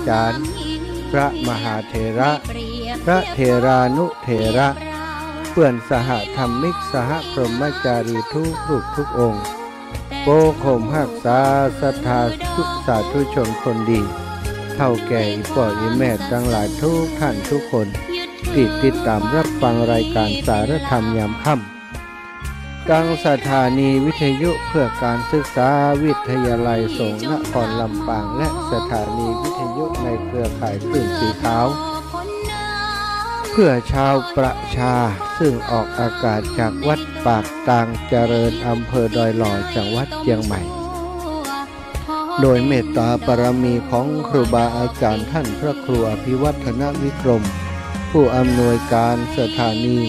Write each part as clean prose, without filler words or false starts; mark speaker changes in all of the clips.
Speaker 1: จารย์พระมหาเถระพระเถรานุเถระเพื่อนสหธรรมิกสหพรหมจารีทุกรูปทุกองค์โปข่มหักษาศรัทธาทุกสาธุชนคนดีเท่าแก่อีป่ออีแม่ทั้งหลายทุกท่านทุกคนที่ติดตามรับฟังรายการสารธรรมยามค่ำกังสถานีวิทยุเพื่อการศึกษาวิทยาลัยสงฆ์นครลำปางและสถานีวิทยุในเครือข่ายคลื่นสีขาวเพื่อชาวประชาซึ่งออกอากาศจากวัดปากตางเจริญอำเภอดอยหล่อจังหวัดเชียงใหม่โดยเมตตาบารมีของครูบาอาจารย์ท่านพระครูอภิวัฒนวิกรมผู้อำนวยการสถานี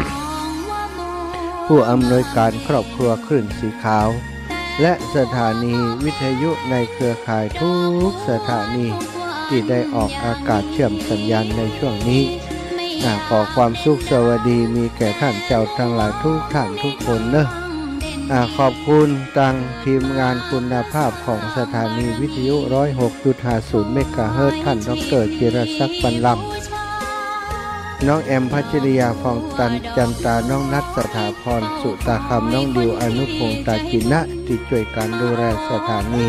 Speaker 1: ผู้อำนวยการครอบครัวคลื่นสีขาวและสถานีวิทยุในเครือข่ายทุกสถานีที่ได้ออกอากาศเชื่อมสัญญาณในช่วงนี้ขอความสุขสวัสดีมีแก่ท่านเจ้าทั้งหลายทุกท่านทุกคนเนอะขอบคุณตังทีมงานคุณภาพของสถานีวิทยุ 106.50 เมกะเฮิรตซ์ท่านดร.จิรศักดิ์ ปันลำน้องแอมพัชริยาฟองตันจันตาน้องนัทสถาพรสุตาคำน้องดิวอนุพงษ์ตาจินะที่ช่วยการดูแลสถานี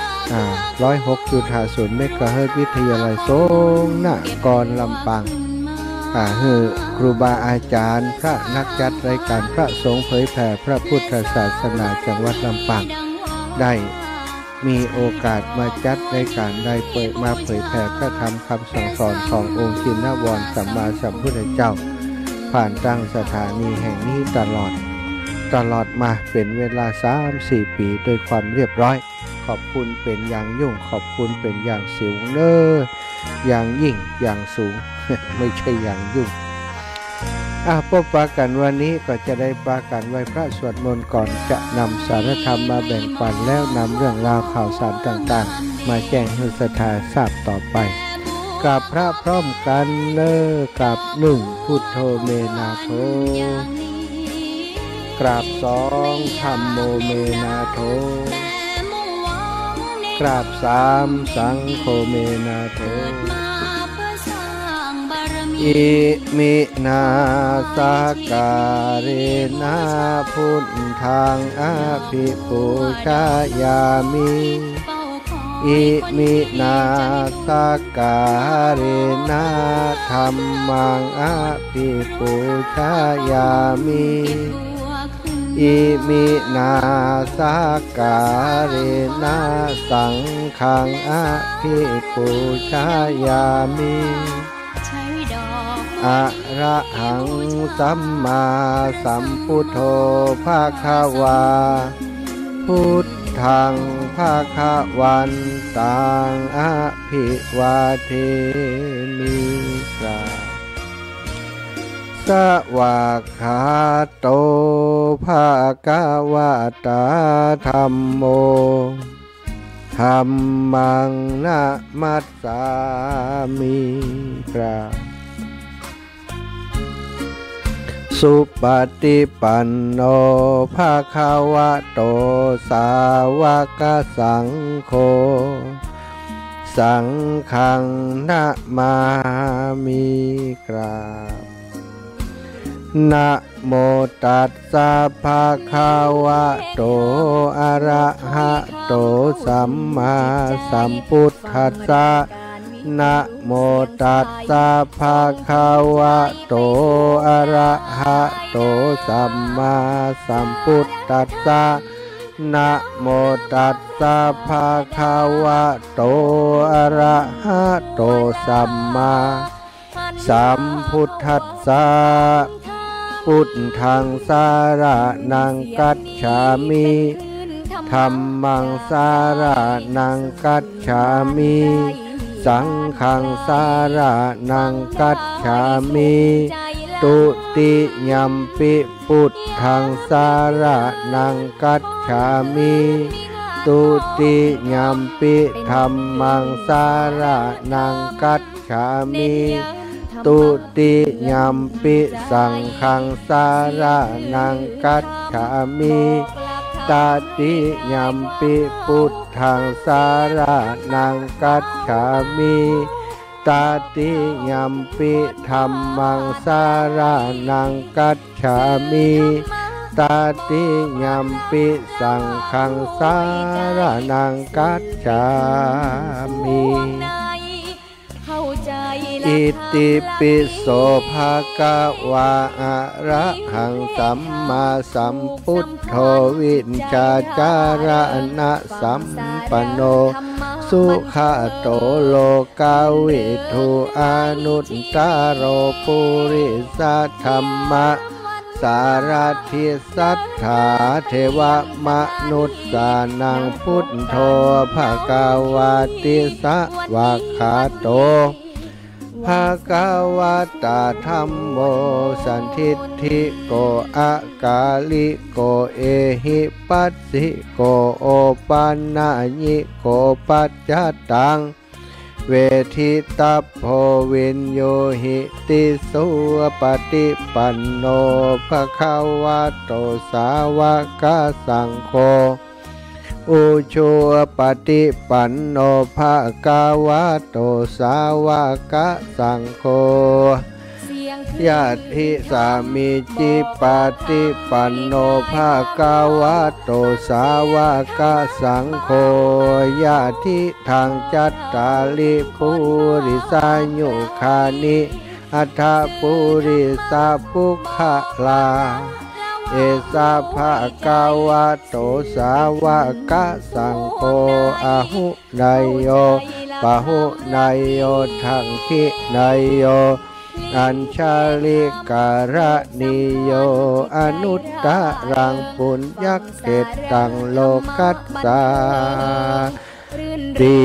Speaker 1: 106.50 เมกะเฮิรตซ์วิทยาลัยสงฆ์นครลำปางครูบาอาจารย์พระนักจัดรายการพระสงฆ์เผยแผ่พระพุทธศาสนาจังหวัดลำปางได้มีโอกาสมาจัดรายการได้เผยแผ่พระธรรมคำสั่งสอนขององค์ชินวรสัมมาสัมพุทธเจ้าผ่านตั้งสถานีแห่งนี้ตลอดมาเป็นเวลา 3-4 ปีโดยความเรียบร้อยขอบคุณเป็นอย่างยิ่งขอบคุณเป็นอย่างสูงอย่างยิ่งอย่างสูง ไม่ใช่อย่างยุ่งพบปะกันวันนี้ก็จะได้ปะกันไหว้พระสวดมนต์ก่อนจะนำสารธรรมมาแบ่งปันแล้วนำเรื่องราวข่าวสารต่างๆมาแจ้งให้ศรัทธาทราบต่อไปกราบพระพร้อมกันกับ1พุทโธเมนาโธกราบ2ธัมโมเมนาโธกราบ3สังโฆเมนาโธอิมินาสการินาพุทธังอาภิปูชายามิอิมินาสการินาธัมมังอาภิปูชายามิอิมินาสการินาสังฆังอาภิปูชายามิอะระหังสัมมาสัมพุทโธภาควาพุทธังภาควันตังอะภิวาเทมิกราสวากขาโตภควตาธัมโมธัมมังนะมัสสามิกราสุปฏิปันโนภะคะวะโตสาวกสังโฆสังฆังนะมามิกราบนะโมตัสสะภะคะวะโตอะระหะโตสัมมาสัมพุทธัสสะนะโมตัสสะภะคะวะโตอะระหะโตสัมมาสัมพุทธัสสะนะโมตัสสะภะคะวะโตอะระหะโตสัมมาสัมพุทธัสสะพุทธังสารนังกัจฉามิธัมมังสารนังกัจฉามิสังฆังสารนังกัจฉามิตุติยัมปิพุทธังสารนังกัจฉามิตุติยัมปิธัมมังสารนังกัจฉามิตุติยัมปิสังฆังสารนังกัจฉามิตตาติยัมปิพุทธังสารนังกัจฉามิตาติยัมปิธัมมังสารนังกัจฉามิตาติยัมปิสังฆังสารนังกัจฉามิอิติปิโสภะคะวะอะระหังสัมมาสัมพุทโธวิชชาจารณะสัมปันโนสุขโตโลกาวิทูอนุตตโรปุริสัทธัมมะสารทิสัทธาเทวมนุษย์สานังพุทโธภะคะวะติสวะขาโตภะคะวะตาธัมโมสันทิฏฐิโกอะกาลิโกเอหิปัสสิโกโอปันนาญิโกปัจจตังเวทิตัพโพวินโยหิติสุปฏิปันโนภะคะวะโตสาวกสังโฆอุชุปฏิปันโนภะคะวะโตสาวกสังโฆญาติสามิจิปฏิปันโนภะคะวะโตสาวกสังโฆญาติทางจัตตาลิปุริสายุคานิอัฏฐปุริสาปุขะลาเอสาภะคะวะโตสาวกสังโฆอะหุนายโยปะหุนายโยทังคินายโยอัญชาลิการะนิโยอนุตตรังปุญญักเขตังโลกัสสาติ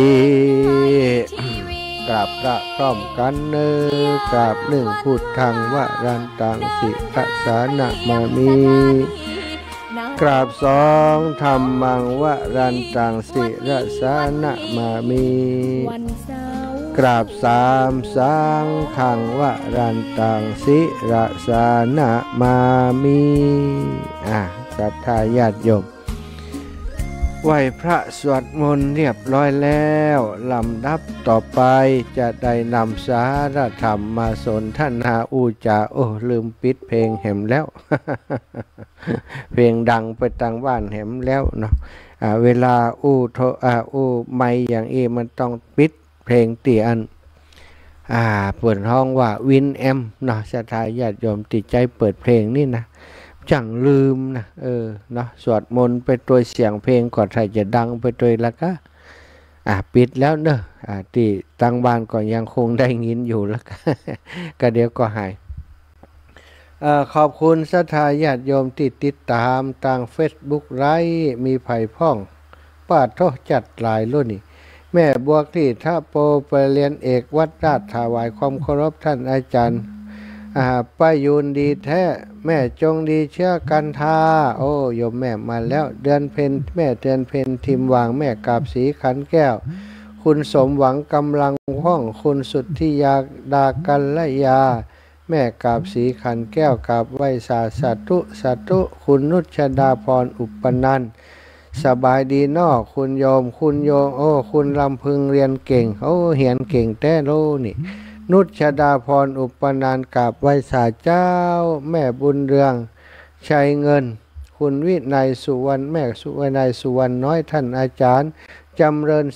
Speaker 1: กราบพระพร้อมกันกราบหนึ่งพุทธังวรันตังสิทธัสสานะมามิกราบสองธรรมังวรันตังสิรสานะมามิกราบสามสังฆังวรันตังสิรสานะมามิศรัทธาญาติโยมไหว้พระสวดมนต์เรียบร้อยแล้วลำดับต่อไปจะได้นำสาระธรรมมาสนทนาอูจาลืมปิดเพลงแหมแล้ว เพลงดังไปต่างบ้านแหมแล้วเนาะเวลาไม่อย่างมันต้องปิดเพลงเตียนเปิดห้องว่าวินแอมเนาะศรัทธาญาติโยมติดใจเปิดเพลงนี่นะจังลืมนะเนาะสวดมนต์ไปตัวเสียงเพลงก่อนใครจะดังไปตัวแล้วก็ปิดแล้วเนอะที่ตั้งบ้านก่อนยังคงได้ยินอยู่แล้วก็เดี๋ยวก็หายขอบคุณศรัทธาญาติโยมที่ติดตามทาง Facebook ไลฟ์มีไผ่พ่องป้าโทจัดหลายรุ่นนี่แม่บัวคลี่ท่าโปไปเรียนเอกวัดราชถวายความเคารพท่านอาจารย์ป้ายูนดีแท้แม่จงดีเชื่อกันทาโยมแม่มาแล้วเดือนเพ็ญแม่เดือนเพ็ญทิมวางแม่กาบสีขันแก้วคุณสมหวังกำลังห้องคุณสุทธิยาดากัลยาแม่กาบสีขันแก้วกาบไวสาสัตุคุณนุชดาพรอุปนันท์สบายดีนอกคุณโยมคุณโยมคุณลำพึงเรียนเก่งเหียนเก่งแต่โลนี่นุชดาพรอุปนันท์กาบไวสาเจ้าแม่บุญเรืองชัยเงินคุณวินัยสุวรรณแม่วินัยสุวรรณน้อยท่านอาจารย์จำเริญ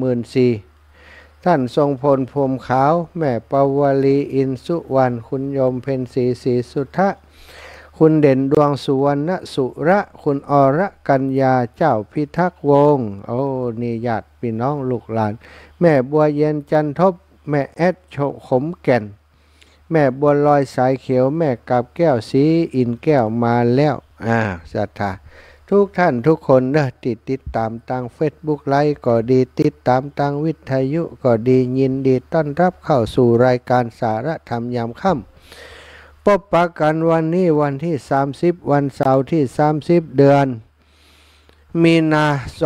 Speaker 1: 10,400ท่านทรงพลพรมขาวแม่ปวลีอินสุวรรณคุณโยมเพ็ญศรีสุทธะคุณเด่นดวงสุวรรณสุระคุณอรกัญญาเจ้าพิทักษ์วงศ์นี่ญาติพี่น้องลูกหลานแม่บัวเย็นจันทบแม่แอดโฉขมแก่นแม่บัวลอยสายเขียวแม่กาบแก้วสีอินแก้วมาแล้วศรัทธาทุกท่านทุกคนติดตามทาง Facebook ไลฟ์ก็ดีติดตามทางวิทยุก็ดียินดีต้อนรับเข้าสู่รายการสาระธรรมยามค่ำพบปะกันวันนี้วันที่30วันเสาร์ที่30เดือนมีนา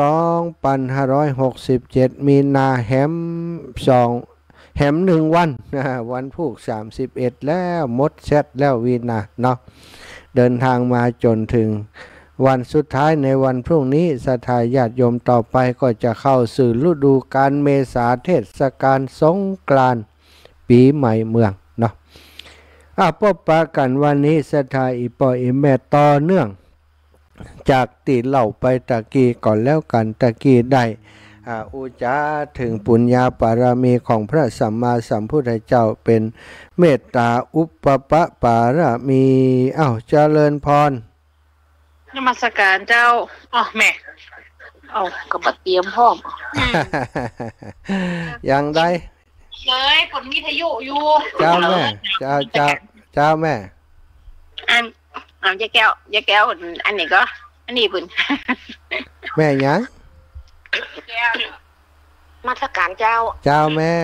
Speaker 1: 2567มีนาแหม1วันวันพุธ31แล้วมดเสร็จแล้ววีนาเนาะเดินทางมาจนถึงวันสุดท้ายในวันพรุ่งนี้ศรัทธาญาติโยมต่อไปก็จะเข้าสู่ฤดูกาลเมษาเทศกาลสงกรานต์ปีใหม่เมืองเนาะพบปะกันวันนี้ศรัทธาอีปออีแม่ต่อเนื่องจากตีเล่าไปตะกี้ก่อนแล้วกันตะกี้ได้อุจาถึงปุญญาปารมีของพระสัมมาสัมพุทธเจ้าเป็นเมตตาอุปปปารมีเจริญพร
Speaker 2: นมัสการเจ้าแม่กับบัดเตรียมพร้อม
Speaker 1: อย่างใด
Speaker 2: เลยผลวิทยุอยู่
Speaker 1: เจ้าแม่เจ้าแม่
Speaker 2: ยายแก้วอันนี้ก็อันนี้ปุ่น
Speaker 1: แม่ยัง
Speaker 2: มาสการเจ้า
Speaker 1: แม่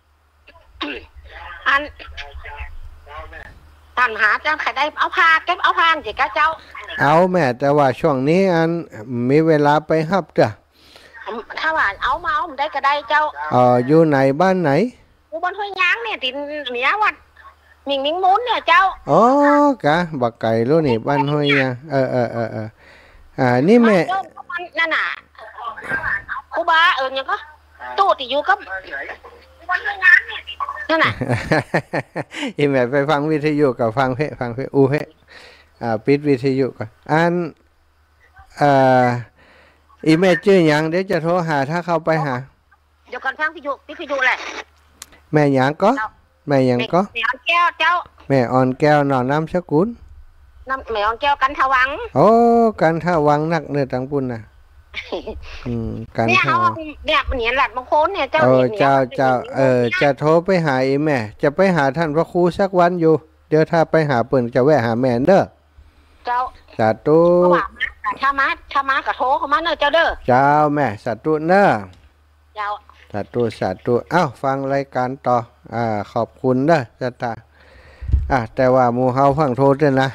Speaker 2: ท่านหาเจ้าใครได้เอาผ้าเก็บเอาผ้าสิกะเจ้า
Speaker 1: เอาแม่แต่ว่าช่วงนี้มีเวลาไปฮับจ้ะ
Speaker 2: ถ้าว่าเอาได้ก็ได้เจ้า
Speaker 1: อยู่ไหนบ้านไหน
Speaker 2: อยู่บ้านห้วยยางเนี่ยติดเหนือวัดมิ่งมุ้นเนี่ยเจ้า
Speaker 1: กะบักไก่รู้นี่บ้านห้วยยางนี่แม่
Speaker 2: นั่นน่ะครูบายังก็ตู้ที่อยู่กับนั่นน่ะ
Speaker 1: อีแม่ไปฟังวิทยุกับฟังเพอูเพปิดวิทยุก่อนอีแม่ชื่อหยังเดี๋ยวจะโทรหาถ้าเข้าไปหา
Speaker 2: เดี๋ยวก่อนฟังวิทยุแหละ
Speaker 1: แม่หยังก็แม่หยังก็
Speaker 2: แม่อ่อนแก้วเจ้า
Speaker 1: แม่อ่อนแก้วนอนน้ำสกุล
Speaker 2: แม่อ่อนแก้วกันทวัง
Speaker 1: กันทวังนักเนื้อตังปุ่นน่ะ
Speaker 2: กันเนี่ยมันเหลัดมงคลเนี่ยเจ้า
Speaker 1: จะโทรไปหาอีแม่จะไปหาท่านพระครูสักวันอยู่เดี๋ยวถ้าไปหาเปิ่นจะแวะหาแม่เด้อ
Speaker 2: เจ้า
Speaker 1: สาธุ
Speaker 2: ถ้ามากับโทรเข้ามาเนอะเจ้าเด้อ
Speaker 1: เจ้าแม่สาธุเนอะ
Speaker 2: เจ้า
Speaker 1: สาธุฟังรายการต่อขอบคุณเด้อจ้าตาแต่ว่าหมู่เฮาฟังโทรด้วยนะ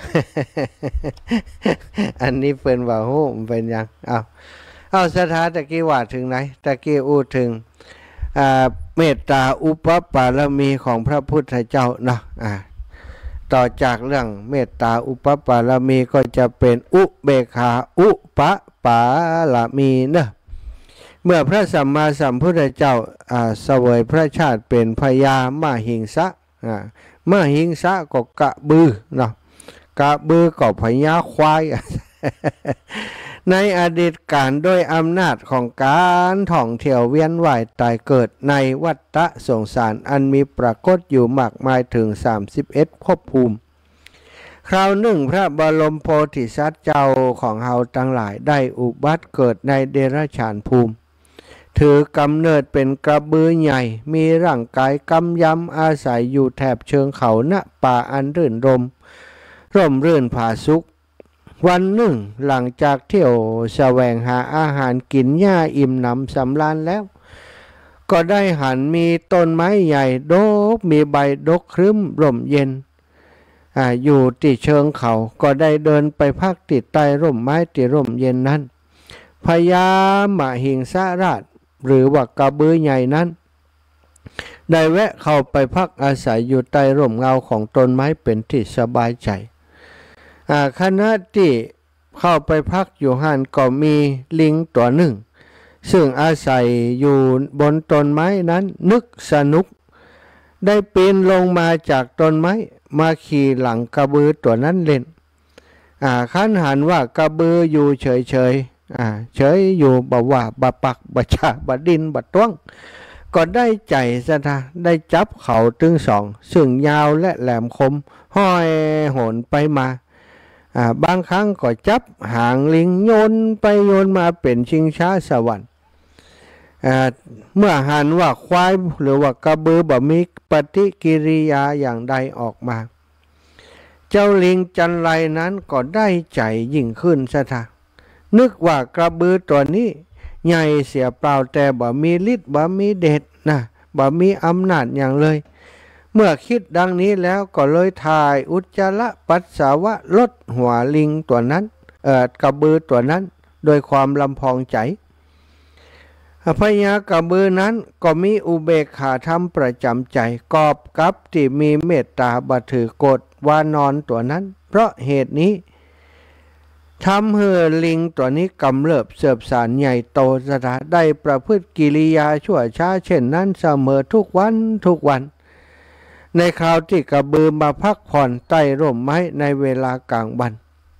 Speaker 1: อันนี้เปิ้นว่าโหมันเป็นยังสถานตะกี้ว่าถึงไหนตะกี้อู้ถึงเมตตาอุปปารมีของพระพุทธเจ้าเนาะต่อจากเรื่องเมตตาอุปปารมีก็จะเป็นอุเบกขาอุปปารมีเนาะเมื่อพระสัมมาสัมพุทธเจ้าเสวยพระชาติเป็นพญามหิงสะมหิงสะก็กะบือเนาะกะบือก็พญาควาย ในอดีตการด้วยอำนาจของการท่องเที่ยวเวียนว่ายตายเกิดในวัฏสงสารอันมีปรากฏอยู่มากมายถึง31ภพภูมิคราวหนึ่งพระบรมโพธิสัตว์เจ้าของเฮาทั้งหลายได้อุบัติเกิดในเดรัจฉานภูมิถือกำเนิดเป็นกระบือใหญ่มีร่างกายกำยำอาศัยอยู่แถบเชิงเขาณป่าอันรื่นรมร่มรื่นผาสุกวันหนึ่งหลังจากเที่ยวแสวงหาอาหารกินหญ้าอิ่มหนำสำราญแล้วก็ได้หันมีต้นไม้ใหญ่ดกมีใบดกครึ้มร่มเย็นอยู่ที่เชิงเขาก็ได้เดินไปพักติดใต้ร่มไม้ที่ร่มเย็นนั้นพญามหิงสาราชหรือว่ากระบือใหญ่นั้นได้แวะเข้าไปพักอาศัยอยู่ใต้ร่มเงาของต้นไม้เป็นที่สบายใจขณะที่เข้าไปพักอยู่หันก็มีลิงตัวหนึ่งซึ่งอาศัยอยู่บนต้นไม้นั้นนึกสนุกได้ปีนลงมาจากต้นไม้มาขี่หลังกระบือตัวนั้นเล่นขันหันว่ากระบืออยู่เฉยเฉยอยู่บ่ว่าบ่ปักบ่ชาบ่ดินบ่ต้วงก็ได้ใจซะนะได้จับเขาถึงสองซึ่งยาวและแหลมคมห้อยโหนไปมาบางครั้งก็จับหางลิงโยนไปโยนมาเป็นชิงช้าสวรรค์เมื่อหันว่าควายหรือว่ากระบือบ่มีปฏิกิริยาอย่างใดออกมาเจ้าลิงจันไรนั้นก็ได้ใจยิ่งขึ้นซะนะนึกว่ากระบือตัวนี้ใหญ่เสียเปล่าแต่บ่มีฤทธิ์บ่มีเดชนะบ่มีอำนาจอย่างเลยเมื่อคิดดังนี้แล้วก็เลยถ่ายอุจจาระปัสสาวะลดหัวลิงตัวนั้นกระบือตัวนั้นโดยความลำพองใจพญากระบือนั้นก็มีอุเบกขาธรรมประจำใจกอบกับที่มีเมตตาบ่ถือกฎว่านอนตัวนั้นเพราะเหตุนี้ทำให้ลิงตัวนี้กำเริบเสบสารใหญ่โตสถาได้ประพฤติกิริยาชั่วช้าเช่นนั้นเสมอทุกวันทุกวันในคราวที่กระบือมาพักผ่อนใต้ร่มไม้ในเวลากลางวัน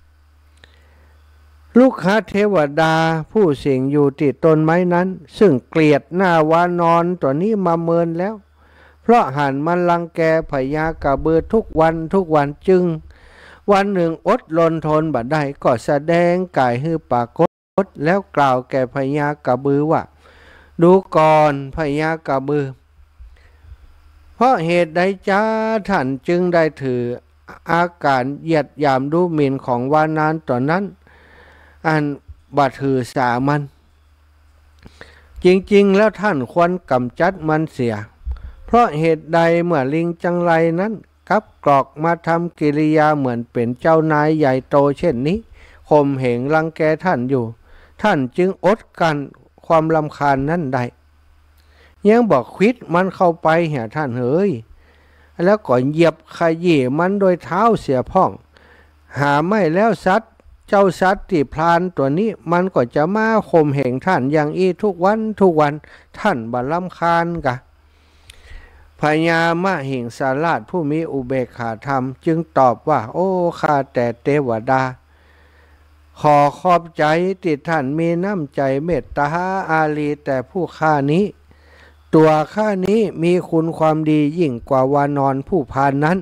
Speaker 1: ลูกค้าเทวดาผู้สิงอยู่ที่ต้นไม้นั้นซึ่งเกลียดหน้าวานอนตัวนี้มาเมินแล้วเพราะหันมันรังแกพญากระบือทุกวันจึงวันหนึ่งอดรนทนบัดได้ก็แสดงกายให้ปรากฏแล้วกล่าวแก่พญากระบือว่าดูก่อนพญากระบือเพราะเหตุใดจ้าท่านจึงได้ถืออาการเหยียดหยามดูหมิ่นของวานานต่อนั้นอันบัดถือสามันจริงๆแล้วท่านควรกำจัดมันเสียเพราะเหตุใดเมื่อลิงจังไรนั้นกับกรอกมาทำกิริยาเหมือนเป็นเจ้านายใหญ่โตเช่นนี้ข่มเหงรังแกท่านอยู่ท่านจึงอดกันความรำคาญนั้นได้ยังบอกควิดมันเข้าไปเหี่ยท่านเฮ้ยแล้วก็เหยียบขยี้มันโดยเท้าเสียพ่องหาไม่แล้วสัตว์เจ้าสัตว์ที่พลานตัวนี้มันก็จะมาข่มเหงท่านอย่างอีทุกวันท่านบ่รำคาญกะพญามหิงสาราชผู้มีอุเบกขาธรรมจึงตอบว่าโอ้ข้าแต่เทวดาขอขอบใจที่ท่านมีน้ำใจเมตตาอารีแต่ผู้ข้านี้ตัวข้านี้มีคุณความดียิ่งกว่าวานอนผู้พานนั้น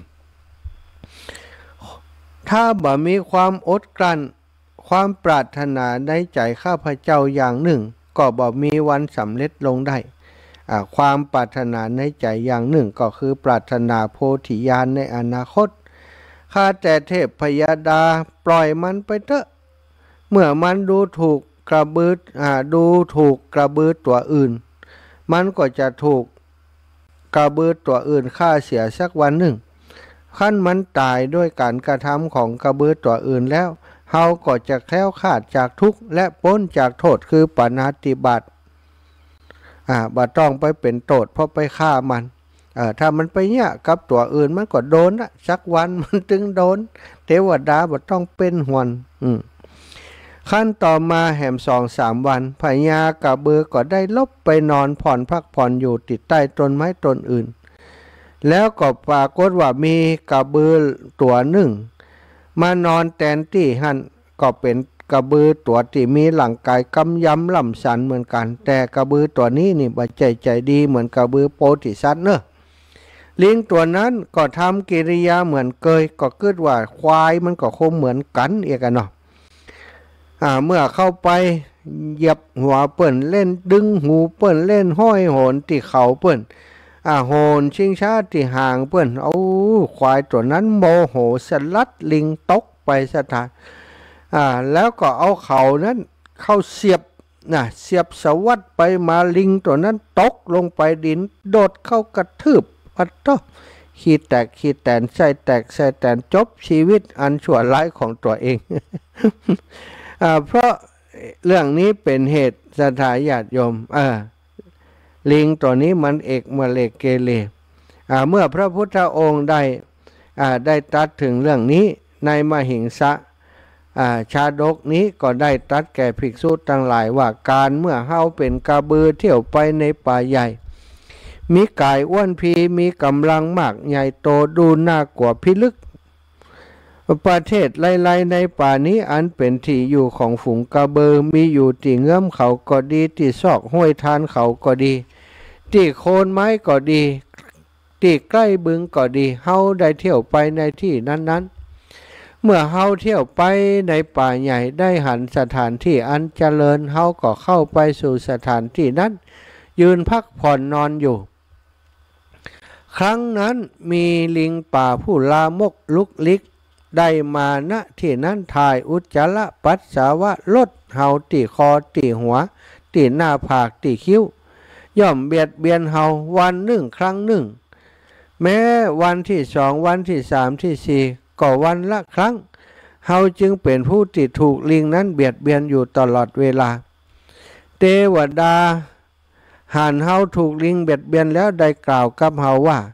Speaker 1: ถ้าบ่มีความอดกลั้นความปรารถนาในใจข้าพเจ้าอย่างหนึ่งก็บ่มีวันสำเร็จลงได้ความปรารถนาในใจอย่างหนึ่งก็คือปรารถนาโพธิญาณในอนาคตข้าแต่เทพพยดาปล่อยมันไปเถอะเมื่อมันดูถูกกระบือตัวอื่นมันก็จะถูกกระบือตัวอื่นฆ่าเสียสักวันหนึ่งขั้นมันตายด้วยการกระทำของกระบือตัวอื่นแล้วเฮาก็จะแคล้วคลาดจากทุกข์และพ้นจากโทษคือปาณาติบาตบ่ต้องไปเป็นโทษเพราะไปฆ่ามันถ้ามันไปเนี่ยกับตัวอื่นมันก็โดนนะสักวันมันถึงโดนเทวดาบ่ต้องเป็นห่วงขั้นต่อมาแหม2-3 วันพญากระบือก็ได้ลบไปนอนพักผ่อนอยู่ติดใต้ต้นไม้ต้นอื่นแล้วก็ปรากฏว่ามีกระบือตัวหนึ่งมานอนแทนที่หันก็เป็นกระบือตัวที่มีหลังกายกำยำล่ำสันเหมือนกันแต่กระบือตัวนี้นี่บ่ใจดีเหมือนกระบือโพธิสัตว์เนอะลิงตัวนั้นก็ทำกิริยาเหมือนเกยก็คิดว่าควายมันก็คงเหมือนกันเอกเนาะเมื่อเข้าไปเหยียบหัวเปิ้นเล่นดึงหูเปิ้นเล่นห้อยโหนที่เขาเปิ้นโหนชิงช้าที่ห่างเปิ้นเอาควายตัวนั้นโมโหสลัดลิงตกไปสถานแล้วก็เอาเขานั้นเข้าเสียบสวัสดไปมาลิงตัวนั้นตกลงไปดินโดดเข้ากระทืบปัดต่อขี้แตกขี้แตนไส้แตกไส้แตนจบชีวิตอันชั่วร้ายของตัวเอง เพราะเรื่องนี้เป็นเหตุสถาญาติโยมลิงตัวนี้มันเอกมะเลกเกเรเมื่อพระพุทธองค์ได้ตรัสถึงเรื่องนี้ในมหิงสะชาดกนี้ก็ได้ตรัสแก่ภิกษุทั้งหลายว่าการเมื่อเฮาเป็นกระบือเที่ยวไปในป่าใหญ่มีกายอ้วนพีมีกำลังมากใหญ่โตดูน่ากลัวพิลึกประเทศไล่ๆในป่านี้อันเป็นที่อยู่ของฝูงกระบือมีอยู่ที่เงื้อมเขาก็ดีที่ซอกห้วยทานเขาก็ดีที่โคนไม้ก็ดีที่ใกล้บึงก็ดีเฮาได้เที่ยวไปในที่นั้นๆเมื่อเฮาเที่ยวไปในป่าใหญ่ได้หันสถานที่อันเจริญเฮาก็เข้าไปสู่สถานที่นั้นยืนพักผ่อนนอนอยู่ครั้งนั้นมีลิงป่าผู้ลามกลุกลิกได้มาณที่นั้นถ่ายอุจจาระปัสสาวะลดเฮาตีคอตีหัวตีหน้าผากตีคิ้วย่อมเบียดเบียนเฮาวันหนึ่งครั้งหนึ่งแม้วันที่2วันที่3ที่4ก็วันละครั้งเฮาจึงเป็นผู้ที่ถูกลิงนั้นเบียดเบียนอยู่ตลอดเวลาเทวดาหันเฮาถูกลิงเบียดเบียนแล้วได้กล่าวกับเฮาว่า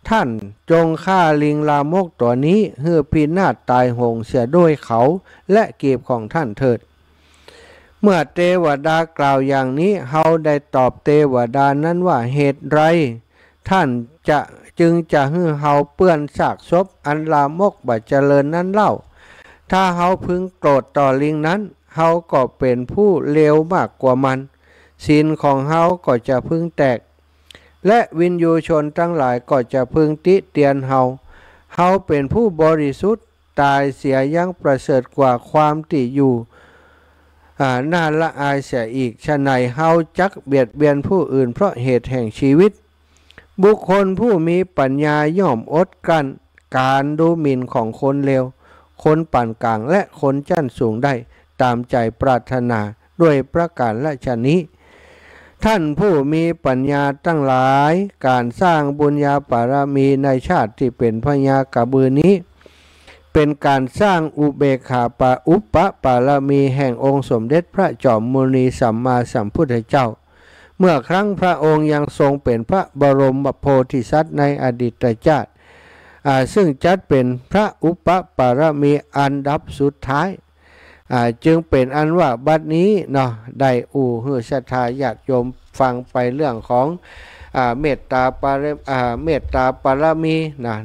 Speaker 1: ท่านจงฆ่าลิงลามกตัวนี้เฮือพินาศตายโหงเสียด้วยเขาและเก็บของท่านเถิดเมื่อเทวดากล่าวอย่างนี้เฮาได้ตอบเทวดานั้นว่าเหตุไรท่านจึงจะให้เฮาเปื้อนซากศพอันลามกบ่เจริญนั้นเล่าถ้าเฮาพึงโกรธต่อลิงนั้นเฮาก็เป็นผู้เลวมากกว่ามันศีลของเฮาก็จะพึงแตกและวินยูชนทั้งหลายก็จะพึงติเตียนเฮาเป็นผู้บริสุทธิ์ตายเสียยังประเสริฐกว่าความที่อยู่น่าละอายเสียอีกฉะไหนเฮาจักเบียดเบียนผู้อื่นเพราะเหตุแห่งชีวิตบุคคลผู้มีปัญญาย่อมอดกั้นการดูหมิ่นของคนเลวคนปานกลางและคนชั้นสูงได้ตามใจปรารถนาด้วยประการละชนี้ท่านผู้มีปัญญาตั้งหลายการสร้างบุญญาบารมีในชาติที่เป็นพญากระบือนี้เป็นการสร้างอุเบกขาอุปปารมีแห่งองค์สมเด็จพระจอมมุนีสัมมาสัมพุทธเจ้าเมื่อครั้งพระองค์ยังทรงเป็นพระบรมโพธิสัตว์ในอดีตชาติซึ่งจัดเป็นพระอุปปารมีอันดับสุดท้ายจึงเป็นอันว่าบัดนี้เนาะได้ฮือศรัทธาญาติโยมฟังไปเรื่องของเมตตาปารมีนะ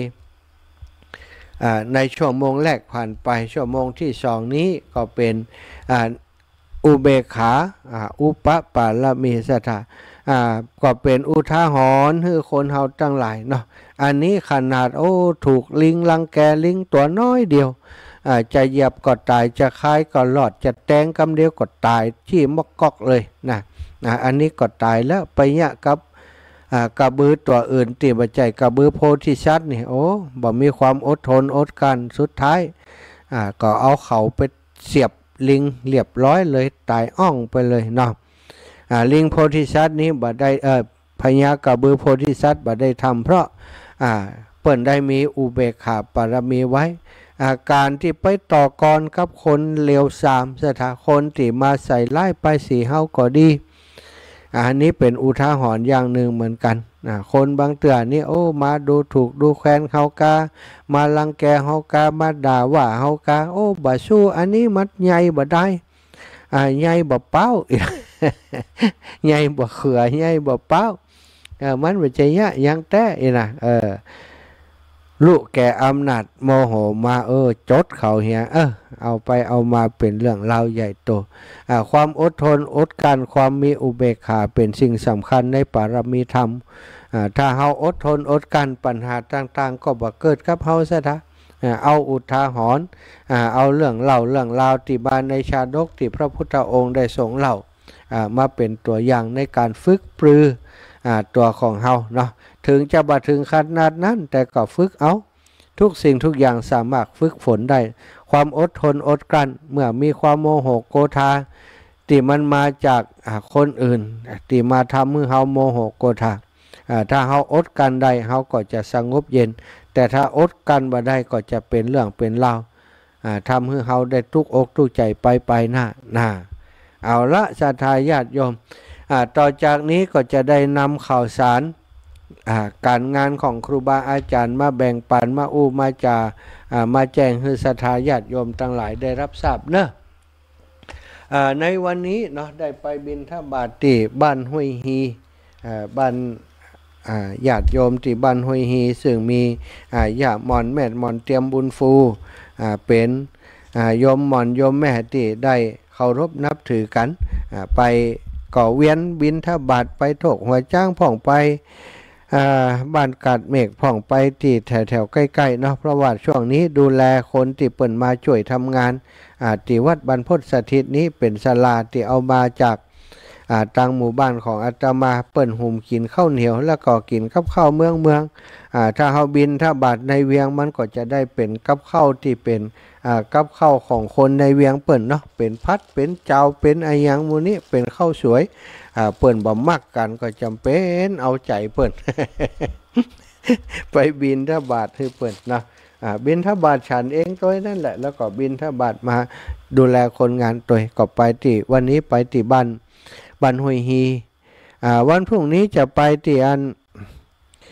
Speaker 1: ในชั่วโมงแรกผ่านไปชั่วโมงที่สองนี้ก็เป็นอุเบกขาอุปปารมีศรัทธาก็เป็นอุทาหรณ์ให้คนเฮาทั้งหลายเนาะอันนี้ขนาดถูกลิงรังแกลิงตัวน้อยเดียวจะเหยียบก็ตายจะคายก็หลอดจะแตงกำเดียวก็ตายที่มกกอกเลยนะอันนี้ก็ตายแล้วไปเนี่ยกับกระบือตัวอื่นตีบัจใจกระบือโพธิสัตว์นี่บ่มีความอดทนอดกันสุดท้ายก็เอาเขาไปเสียบลิงเรียบร้อยเลยตายอ่องไปเลยเนาะลิงโพธิสัตว์นี้บ่ได้พญากระบือโพธิสัตว์บ่ได้ทำเพราะเปิ้นได้มีอุเบกขาปารมีไว้การที่ไปต่อกรกับคนเลวทรามสถาคนที่มาใส่ไล่ไปสีเฮาก็ดีอันนี้เป็นอุทาหรณ์อย่างหนึ่งเหมือนกันคนบางเตือนนี่มาดูถูกดูแคลนเฮากามาลังแกเฮากามาด่าว่าเฮากาบ่สู้อันนี้มัดใหญ่บ่ได้ใหญ่บ่เป้า ใหญ่บ่เขือใหญ่บ่เป้ามันบ่ใจยะยังแท้อีนะลูกแก่อำนาจโมโหมาจดเขาเฮียเอาไปเอามาเป็นเรื่องราวใหญ่โตความอดทนอดกันความมีอุเบกขาเป็นสิ่งสำคัญในปารมีธรรมถ้าเฮาอดทนอดกันปัญหาต่างๆก็บ่เกิดกับเฮาซะทะเอาอุทาหรณ์เอาเรื่องเล่าเรื่องราวที่บานในชาดกที่พระพุทธองค์ได้ทรงเล่ามาเป็นตัวอย่างในการฝึกปรือตัวของเฮาเนาะถึงจะบ่ถึงขนาดนั้นแต่ก็ฝึกเอาทุกสิ่งทุกอย่างสามารถฝึกฝนได้ความอดทนอดกลั้นเมื่อมีความโมโหโกธาที่มันมาจากคนอื่นที่มาทำให้เฮาโมโหโกธาถ้าเฮาอดกันได้เฮาก็จะสงบเย็นแต่ถ้าอดกันบ่ได้ก็จะเป็นเรื่องเป็นราวทำให้เฮาได้ทุกอกทุกใจไปหน้าเอาละศรัทธาญาติโยมต่อจากนี้ก็จะได้นำข่าวสารการงานของครูบาอาจารย์มาแบ่งปันมามามาแจ้งให้ศรัทธาญาติโยมทั้งหลายได้รับทราบเนอะในวันนี้เนาะได้ไปบิณฑบาตที่บ้านห้วยฮีบ้านญาติโยมที่บ้านห้วยฮีซึ่งมีย่าหมอนแม่หมอนเตรียมบุญฟูเป็นโยมหมอนโยมแม่ที่ได้เคารพนับถือกันไปก่อเวียนบิณฑบาตไปถกหัวจ้างผ่องไปบ้านกาดเมฆผ่องไปที่แถวใกล้ๆเนาะเพราะว่าช่วงนี้ดูแลคนที่เปิ่นมาช่วยทำงานที่วัดบรรพตสถิตนี้เป็นศาลาที่เอามาจากทางหมู่บ้านของอาตมาเปิ่นหุ่มกินข้าวเหนียวแล้วก็กินกับข้าวเมืองถ้าเฮาบินถ้าบาทในเวียงมันก็จะได้เป็นกับข้าวที่เป็นกับข้าวของคนในเวียงเปิ่นเนาะเป็นพัดเป็นเจ้าเป็นอะไรอย่างมูนี้เป็นข้าวสวยเปิ่นบ่มักกันก็จำเป็นเอาใจเปิ่น ไปบินถ้าบาทให้เปิ่นนะบินทบาทฉันเองตัวนั่นแหละแล้วก็บินทบาทมาดูแลคนงานตัวก็ไปที่วันนี้ไปที่บ้านห้วยฮีวันพรุ่งนี้จะไปที่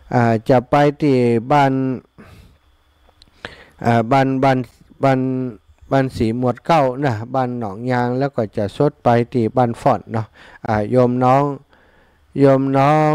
Speaker 1: จะไปที่บ้านบ้านบ้านบ้านบ้านสีหมวดเก้านะบ้านหนองยางแล้วก็จะซดไปที่บ้านฟ่อนเนาะโยมน้อง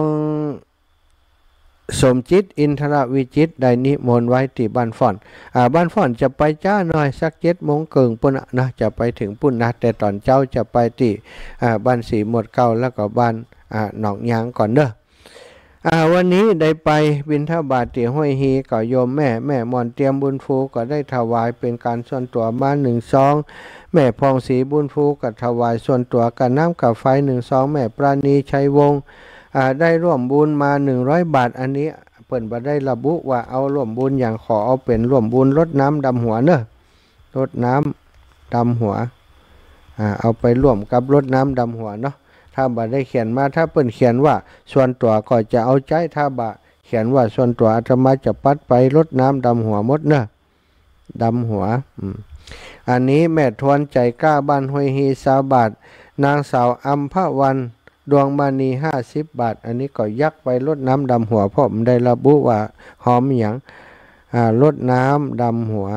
Speaker 1: สมจิตอินทรวิจิตได้นิมนต์ไว้ที่บ้านฟ่อนบ้านฟ่อนจะไปจ้าหน่อยสัก7:30ปุ่นนะจะไปถึงปุ่นนะแต่ตอนเจ้าจะไปที่บ้านสีหมวดเก้าแล้วก็บ้านหนองยางก่อนเด้อวันนี้ได้ไปบิณฑบาตที่ห้วยฮีก็โยมแม่มอนเตรียมบุญฟูก็ได้ถวายเป็นการส่วนตัวมา1 ซองแม่พองศรีบุญฟูก็ถวายส่วนตัวกับน้ำกับไฟ1 ซองแม่ปราณีชัยวงศ์ได้ร่วมบุญมา100 บาทอันนี้เปิ่นบ่ได้ระบุว่าเอาร่วมบุญอย่างขอเอาเป็นร่วมบุญรดน้ำดำหัวเนอะรดน้ำดำหัวเอาไปร่วมกับรดน้ำดำหัวเนาะถ้าบ่ได้เขียนมาถ้าเปิ่นเขียนว่าส่วนตัวก็จะเอาใจถ้าบ่เขียนว่าส่วนตัวอาตมาจะปัดไปรดน้ำดำหัวหมดเนอะดำหัวอันนี้แม่ทวนใจกล้าบ้านห้วยฮี20 บาทนางสาวอัมพวันดวงมณี50 บาทอันนี้ก็ยักไปรดน้ำดำหัวเพราะมันได้ระบุว่าหอมอย่างรดน้ำดำหั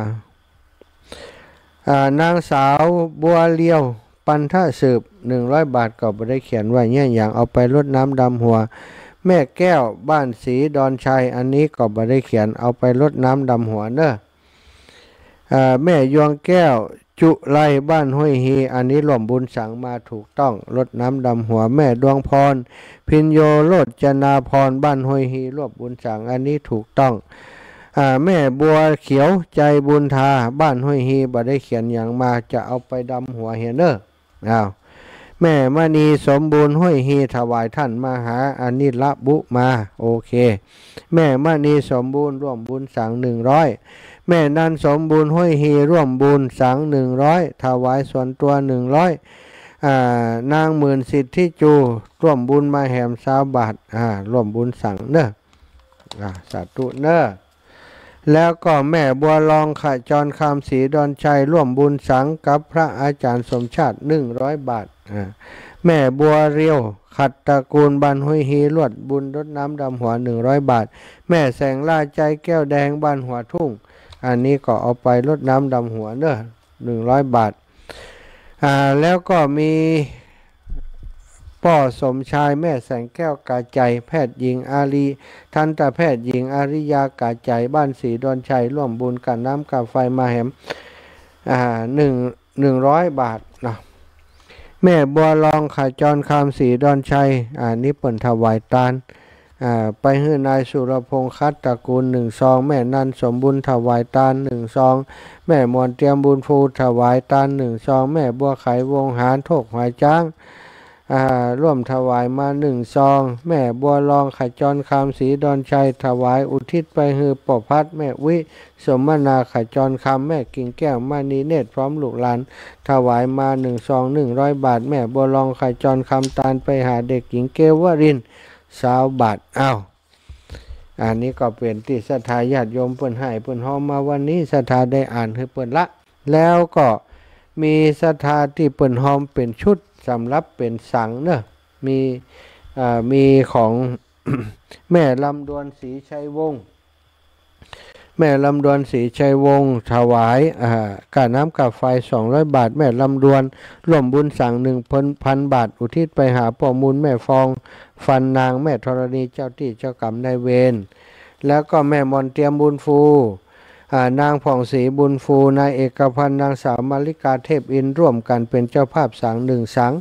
Speaker 1: วนางสาวบัวเลี้ยวปันท่าสืบ100 บาทก็ไม่ได้เขียนว่าเนี่ยอย่างเอาไปรดน้ำดำหัวแม่แก้วบ้านศรีดอนชัยอันนี้ก็ไม่ได้เขียนเอาไปรดน้ำดำหัวเนอะแม่ยวงแก้วจุไลบ้านห้วยฮีอันนี้หล่อมบุญสังมาถูกต้องรดน้ำดำหัวแม่ดวงพรพินโยโลดจนาพรบ้านห้วยฮีรวบบุญสังอันนี้ถูกต้องแม่บัวเขียวใจบุญทาบ้านห้วยฮีบ่ได้เขียนอย่างมาจะเอาไปดำหัวเฮเนอร์แม่มณีสมบูรณ์ห้วยฮีถวายท่านมหาอันนี้ละบุมาโอเคแม่มณีสมบูรณ์ร่วมบุญสัง100แม่นันสมบูรณ์ห้วยฮีร่วมบุญสัง100ถวายส่วนตัว100นางหมื่นสิทธิจูร่วมบุญมาแหม20 บาทร่วมบุญสังเนอะสาธุเนอะแล้วก็แม่บัวลองขจรคำศรีดอนชัยร่วมบุญสังกับพระอาจารย์สมชาติ100 บาทแม่บัวเรียวขัดตระกูลบ้านห้วยฮีรวดบุญรดน้ำดำหัว100 บาทแม่แสงล่าใจแก้วแดงบ้านหัวทุ่งอันนี้ก็เอาไปรดน้ำดำหัวเนอะ100 บาทแล้วก็มีพ่อสมชายแม่แสงแก้วกาใจแพทย์หญิงอารีทันตแพทย์หญิงอาริยากาใจบ้านศรีดอนชัยร่วมบุญกับน้ำกับไฟมาแหม100 บาทนะแม่บัวลองขจรคำศรีดอนชัยนี้เปิ่นถวายตาลไปให้นายสุรพงษ์คัดตระกูล1 ซองแม่นันสมบุญถวายตาล1 ซองแม่มวลเตรียมบุญฟูถวายตาล1 ซองแม่บัวไขวงหารโทกหอยจ้างร่วมถวายมา1 ซองแม่บัวลองขจรคำศรีดอนชัยถวายอุทิศไปฮือปอพัดแม่วิสมนาขจรคำแม่กิ่งแก้วมานีเนตรพร้อมลูกหลานถวายมา1 ซอง100 บาทแม่บัวลองขจรคำตาลไปหาเด็กหญิงเกวริน20 บาทอันนี้ก็เป็นที่ศรัทธาญาติโยมเปิ้นให้เปิ้นฮอมมาวันนี้ศรัทธาได้อ่านให้เปิ้นละแล้วก็มีศรัทธาที่เปิ้นฮอมเป็นชุดสำหรับเป็นสังเนอะมีของ แม่ลำดวนศรีชัยวงศ์แม่ลำดวนศรีชัยวงศ์ถวายกาน้ำกับไฟ200 บาทแม่ลำดวนร่วมบุญสั่ง1,000 บาทอุทิศไปหาพ่อมูลแม่ฟองฟันนางแม่ธรณีเจ้าที่เจ้ากรรมนายเวรแล้วก็แม่มนเตรียมบุญฟูนางผ่องศรีบุญฟูนายเอกพันธ์นางสาวมาริกาเทพอินร่วมกันเป็นเจ้าภาพสัง1 สัง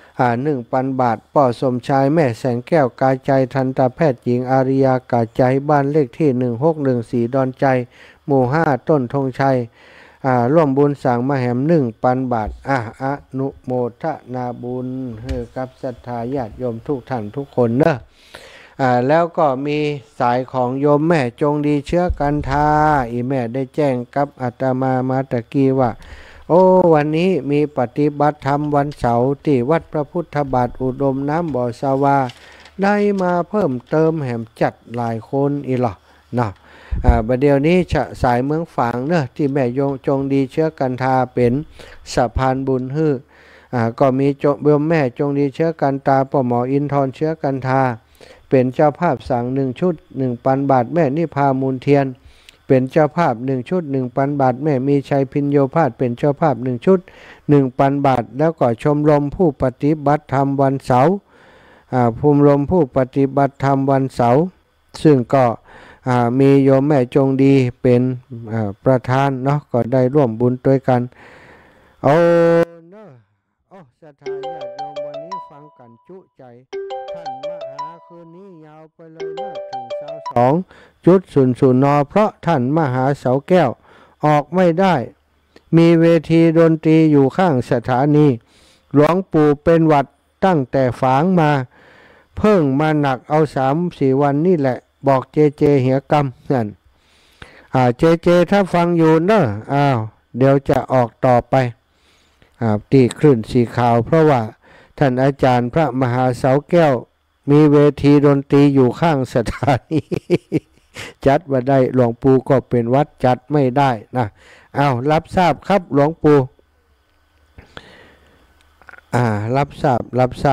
Speaker 1: 1,000 บาทป่อสมชายแม่แสงแก้วกาใจทันตแพทย์หญิงอาริยากาใจบ้านเลขที่1614ดอนใจหมู่5ต้นธงชัยร่วมบุญสั่งมาแหม1,000 บาทอนุโมทนาบุญให้กับศรัทธาญาติโยมทุกท่านทุกคนเนอะแล้วก็มีสายของโยมแม่จงดีเชื้อกันทาอีแม่ได้แจ้งกับอาตมาตะกี้ว่าวันนี้มีปฏิบัติธรรมวันเสาร์ที่วัดพระพุทธบาทอุดมน้ำบ่อสาวาได้มาเพิ่มเติมแหมจัดหลายคนอีหรอนะประเดี๋ยวนี้สายเมืองฝางเนอะที่แม่จงดีเชื้อกันทาเป็นสะพานบุญฮื้อก็มีโยมแม่จงดีเชื้อกันตาป่อหมออินทร์เชื้อกันทาเเป็นเจ้าภาพสั่ง1 ชุด 1,000 บาทแม่นิพามูลเทียนเป็นเจ้าภาพ1 ชุด 1,000 บาทแม่มีชัยพินโยภาสเป็นเจ้าภาพ1 ชุด 1,000 บาทแล้วก็ชมรมผู้ปฏิบัติธรรมวันเสาร์ภูมิรมผู้ปฏิบัติธรรมวันเสาร์ซึ่งก็มีโยมแม่จงดีเป็นประธานเนาะก็ได้ร่วมบุญด้วยกันเอาเนาะศรัทธาญาติโยมวันนี้ฟังกันจุใจท่านมหาคืนนี้ยาวไปเลยเนาะถึง22.00 น.เพราะท่านมหาเสาแก้วออกไม่ได้มีเวทีดนตรีอยู่ข้างสถานีหลวงปู่เป็นหวัดตั้งแต่ฝางมาเพิ่งมาหนักเอา3-4 วันนี่แหละบอกเจเหียกรรมนั่นเจถ้าฟังอยู่เนอะเดี๋ยวจะออกต่อไปตีคลื่นสีขาวเพราะว่าท่านอาจารย์พระมหาเสาแก้วมีเวทีดนตรีอยู่ข้างสถานีจัดว่าได้หลวงปู่ก็เป็นวัดจัดไม่ได้นะรับทราบครับหลวงปู่รับทราบ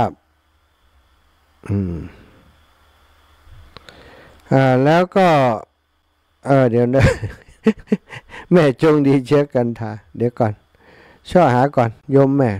Speaker 1: แล้วก็เดี๋ยวนะ แม่จงดีเช็คกันท่าเดี๋ยวก่อนช่วยหาก่อนโยมแม่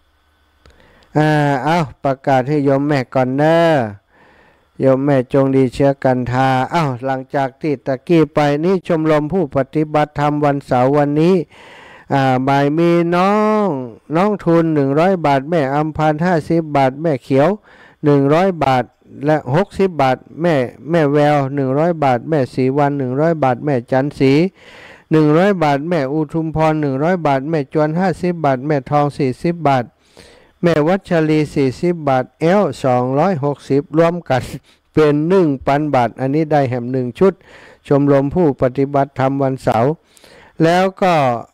Speaker 1: ประกาศให้โยมแม่ก่อนเนอะโยมแม่จงดีเชื้อกันทาหลังจากที่ตะกี้ไปนี้ชมรมผู้ปฏิบัติธรรมวันเสาร์วันนี้บ่ายมีน้องทุน100 บาทแม่อัมพันธ์50 บาทแม่เขียว100 บาทและ60 บาทแม่แวว100 บาทแม่ศรีวัน100 บาทแม่จันทร์ศรี100 บาทแม่อุทุมพร100 บาทแม่จวน50 บาทแม่ทอง40 บาทแม่วัชรี40 บาท260รวมกันเป็น 1,000 บาทอันนี้ได้แหม1 ชุดชมรมผู้ปฏิบัติธรรมวันเสาร์แล้วก็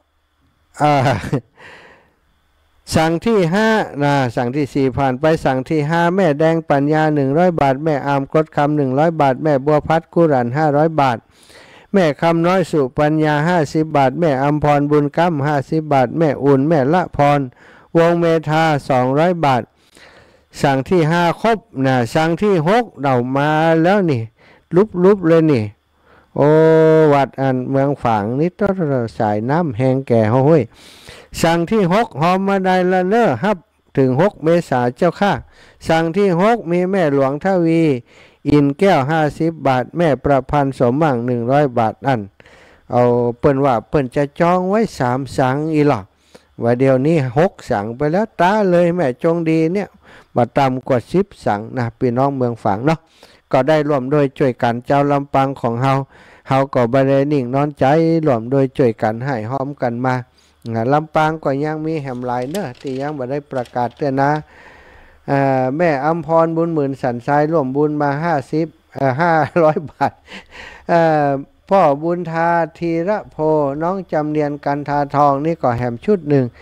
Speaker 1: สั่งที่5สั่งที่4ผ่านไปสั่งที่5แม่แดงปัญญา100 บาทแม่อามกดคำ100 บาทแม่บัวพัดกุรัน500 บาทแม่คำน้อยสุปัญญา50 บาทแม่อัมพรบุญกัม50 บาทแม่อุ่นแม่ละพรวงเมธา200 บาทสั่งที่5ครบสั่งที่6เดามาแล้วนี่ลุบเลยนี่โอ้วัดเมืองฝางนี่ต้นสายน้ำแห้งแก่ห้ยสั่งที่6หอมมาได้ละเนอฮับถึง6 เมษาเจ้าค่ะสั่งที่6มีแม่หลวงทวีอินแก้ว50 บาทแม่ประพันธ์สมมั่ง100 บาทเอาเปิ้นว่าเปิ้นจะจองไว้3 สั่งอีหรอกว่าเดี๋ยวนี้6 สั่งไปแล้วตาเลยแม่จงดีเนี่ยมาต่ำกว่า10 สั่งนะพี่น้องเมืองฝางเนาะก็ได้ร่วมโดยช่วยกันเจ้าลำปางของเฮาก็บ่ได้นิ่งนอนใจร่วมโดยช่วยกันให้หอมกันมาลำปางก็ยังมีแหมหลายเนอะที่ยังบ่ได้ประกาศเตือนนะแม่อัมพรบุญหมื่นสันทรายร่วมบุญมา500 บาทพ่อบุญทาธีระโพน้องจำเนียนกันทาทองนี่ก็แหมชุด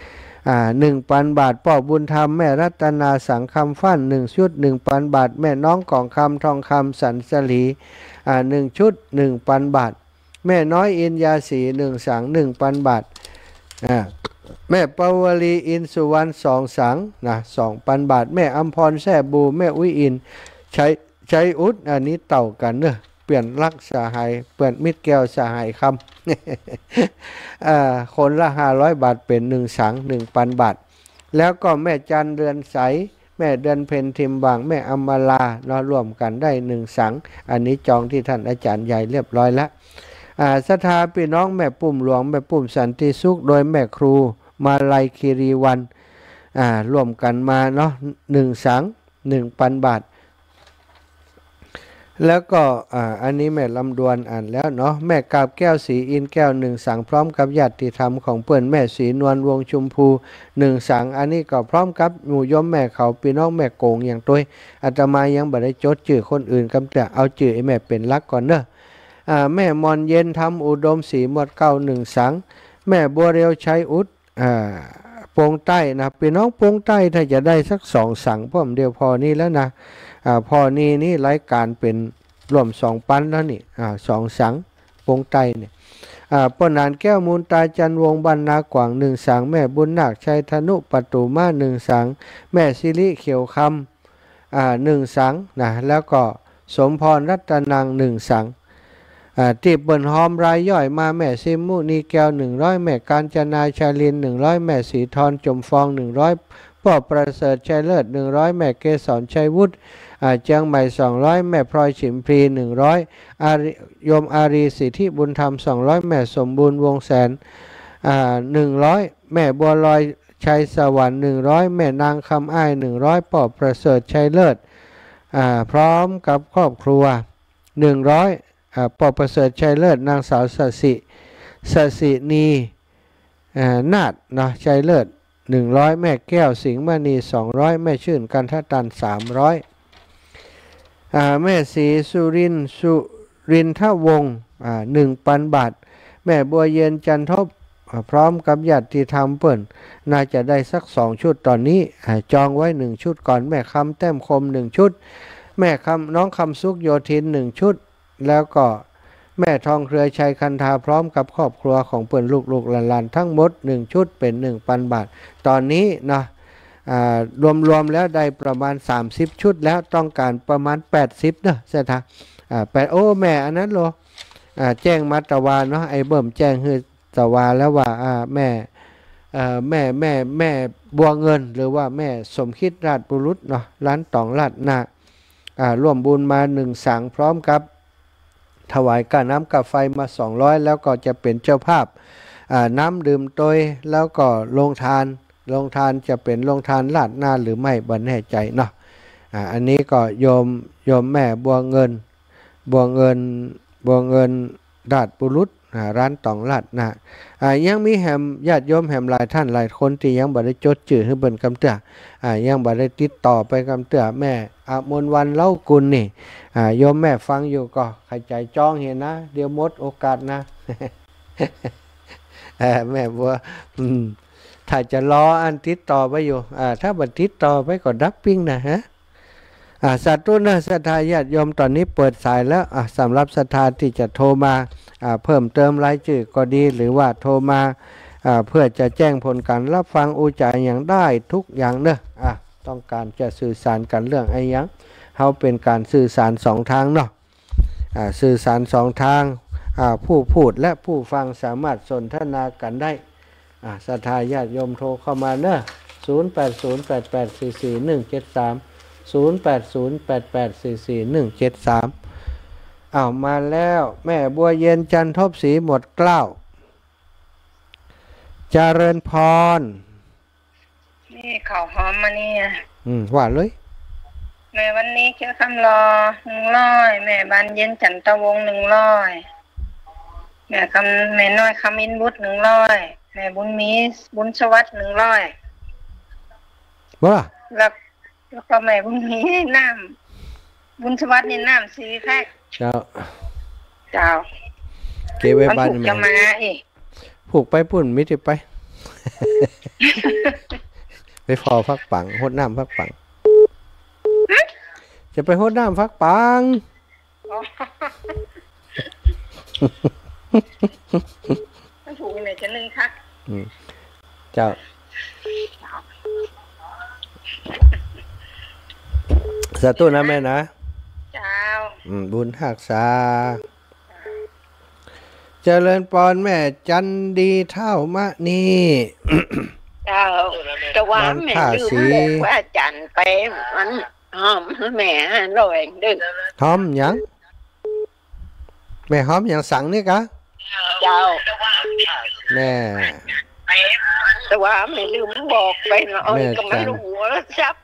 Speaker 1: 1,000 บาทพ่อบุญธรรมแม่รัตนาสังคำฟั่น1 ชุด 1,000 บาทแม่น้องกองคำทองคำสันสลี1 ชุด 1,000 บาทแม่น้อยอินยาสี1 สัง 1,000 บาทแม่ปวลีอินสุวรรณ2 สัง2,000 บาทแม่อัมพรแซ่บูแม่อุ้ยอินใช้อุดอันนี้เต่ากันเนอะเปลี่ยนรักสหายเปลี่ยนมิตรแก้วสหายคำคนละ500 บาทเป็น1 สัง 1,000 บาทแล้วก็แม่จันเรือนใสแม่เดือนเพ็ญทิมบางแม่อมลาเนาะรวมกันได้1 สังอันนี้จองที่ท่านอาจารย์ใหญ่เรียบร้อยแล้วศรัทธาพี่น้องแม่ปุ่มหลวงแม่ปุ่มสันติสุขโดยแม่ครูมาลัยคีรีวันร่วมกันมาเนาะ1 สัง 1,000 บาทแล้วก็อันนี้แม่ลำดวนแล้วเนาะแม่กาบแก้วสีอินแก้ว1 สังพร้อมกับญาติธรรมของเปิ้นแม่สีนวลวงชุมพู1 สังอันนี้ก็พร้อมกับหมู่ย่อมแม่เขาพี่น้องแม่โกงอย่างตัวอาตมายังบ่ได้จดชื่อคนอื่นกำแต่เอาชื่อไอ้แม่เป็นหลักก่อนเนอะแม่มอนเย็นทำอุดมศรีหมวดเก้า1 สังแม่บัวเรียวชัยอุดโปงใต้นะพี่น้องโปงใต้ถ้าจะได้สัก2 สังพ่อมเดียวพอนี้แล้วนะพอนี่รายการเป็นรวม2,000แล้วนี่2 สังโปงใต้เนี่ยปนานแก้วมูลตาจันวงบรรณากว่าง1 สังแม่บุญนาคชัยธนุปตุมา1 สังแม่สิริเขียวคำ1 สังนะแล้วก็สมพรรัตนัง1 สังที่เปิ่นหอมรายย่อยมาแม่ซิมุนีแก้ว100แม่กาญจนาชาลิน100แม่สีทรจมฟอง100พ่อประเสริฐชัยเลิศ100แม่เกศรชัยวุฒิเจียงใหม่200แม่พลอยฉิมพลี100โยมอารีสิทธิบุญธรรม200แม่สมบูรณ์วงแสน100แม่บัวลอยชัยสวรรค์100แม่นางคำอ้าย100พ่อประเสริฐชัยเลิศพร้อมกับครอบครัว100พ่อประเสริฐชัยเลิศนางสาวสสินีนาฏเนาะชัยเลิศ100แม่แก้วสิงห์มณี200แม่ชื่นกันทตัน300แม่ศรีสุรินทวงศ์1,000 บาทแม่บัวเย็นจันทบพร้อมกับญาติธรรมเปิ่นน่าจะได้สัก2 ชุดตอนนี้จองไว้1 ชุดก่อนแม่คำแต้มคม1 ชุดแม่คำน้องคำสุขโยธิน1 ชุดแล้วก็แม่ทองเครือชัยคันธาพร้อมกับครอบครัวของเปิ่นลูกหลานทั้งหมด1 ชุดเป็น 1,000 บาทตอนนี้เนาะรวมแล้วได้ประมาณ30 ชุดแล้วต้องการประมาณ80เนาะใช่ไหมโอ้แม่อันนั้นโลแจ้งมาตะวาเนาะไอ้เบิ่มแจ้งคือตะวาแล้วว่าแม่บัวเงินหรือว่าแม่สมคิดราชบุรุษเนาะร้านตองลาดนาร่วมบุญมา1 สังพร้อมกับถวายค่าน้ำกับไฟมา200แล้วก็จะเป็นเจ้าภาพน้ำดื่มโดยแล้วก็ลงทานจะเป็นลงทานลาดหน้าหรือไม่บันแน่ใจเนาะอันนี้ก็โยมแม่บัวเงินราชบุรุษร้านตองลาดหน้ายังมีแหมญาติโยมแหมหลายท่านหลายคนที่ยังบ่ได้จดชื่อให้เบิ่นกำเตื้อยังบ่ได้ติดต่อไปกำเตื้อแม่มนวันเล่ากุลนี่โยมแม่ฟังอยู่ก็ใครใจจ้องเห็นนะเดี๋ยวหมดโอกาสนะ แม่บัวถ้าจะรออันติดต่อไปอยู่ถ้าบัดติดต่อไปก็ดับปิ้งนะฮะสัตว์นะศรัทธาญาติโยมตอนนี้เปิดสายแล้วสำหรับศรัทธาที่จะโทรมาเพิ่มเติมรายชื่อก็ดีหรือว่าโทรมาเพื่อจะแจ้งผลการรับฟังอุจจาระอย่างได้ทุกอย่างเนอะต้องการจะสื่อสารกันเรื่องไอ้ยังเขาเป็นการสื่อสาร2 ทางเนาะสื่อสาร2 ทางผู้พูดและผู้ฟังสามารถสนทนากันได้ศรัทธาญาติโยมโทรเข้ามาเนอะ0808844173 0808844173มาแล้วแม่บัวเย็นจันทบศรีหมดเกล้าเจริญพร
Speaker 2: นี่ข้าวหอมมาเนี่ย
Speaker 1: ว่าเลย
Speaker 2: แม่วันนี้เชื่อคำรอ100แม่บานเย็นจันทวงศ์100แม่น้อยคำอินบุตร100แม่บุญมีบุญสวัสดิ์100
Speaker 1: ว่า
Speaker 2: แล้วก็แม่บุญมีน้ำบุญสวัสดิ์นี่น้ำ4 แพ็คเจ้า
Speaker 1: เก็บไว้บ้าน
Speaker 2: แม่จะมาอีก
Speaker 1: ผูกไปปุ่นมิติไป ไปฟอฟักปังหดน้ำฟักปังจะไปหดน้ำฟักปัง
Speaker 2: ถูกไหนจะ1 คัก
Speaker 1: เจ้าสาธุนะแม่นะ
Speaker 2: เจ้า
Speaker 1: บุญหักษาเจริญพรแม่จันดีเท่ามะนี่
Speaker 2: เจ้าจะว่าแม่ลืมบอกว่าจันไปมันหอมแม่อร่อยดึก
Speaker 1: หอมยังแม่หอมยังสั่งนี่กะ
Speaker 2: เจ้า
Speaker 1: แม่
Speaker 2: แต่ว่าแม่ลืมบอกไปเนาะก็ไม่รู้ว่าซับ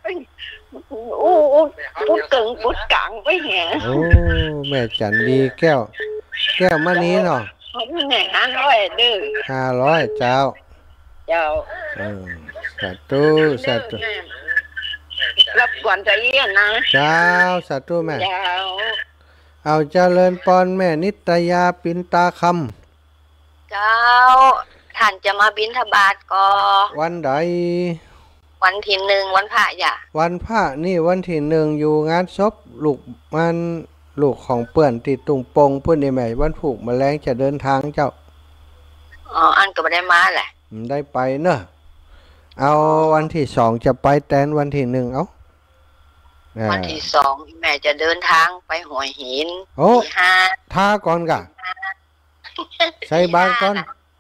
Speaker 2: ปุ๊ดกึ่งปุ๊ดกลางไปแหง
Speaker 1: แม่จันดีแก้วมะนี้เนาะ
Speaker 2: แม่500ดื้
Speaker 1: อ500เจ้าสาธุ
Speaker 2: รับก่อนใจเย็นนะ
Speaker 1: เจ้าสาธุแม่เอาเจริญพรแม่นิตยาปินตาค
Speaker 3: ำเจ้าท่านจะมาบิณฑบาตก็
Speaker 1: วันใด
Speaker 3: วันที่1วันพระจ้ะ
Speaker 1: วันพระนี่วันที่1อยู่งานศพลูกของเปื่อนที่ตุงปงเพื่อนได้ไหมวันผูกแมลงจะเดินทางเจ้า
Speaker 3: อันก็ไม่ได้มาแหละ
Speaker 1: ได้ไปเนอะเอาวันที่2จะไปแตนวันที่1เอา
Speaker 3: วันที่2แม่จะเดินทางไปหัวหิน
Speaker 1: โอ้
Speaker 3: ที่ห้า
Speaker 1: ท่าก่อนกะใส่บาตรก่อน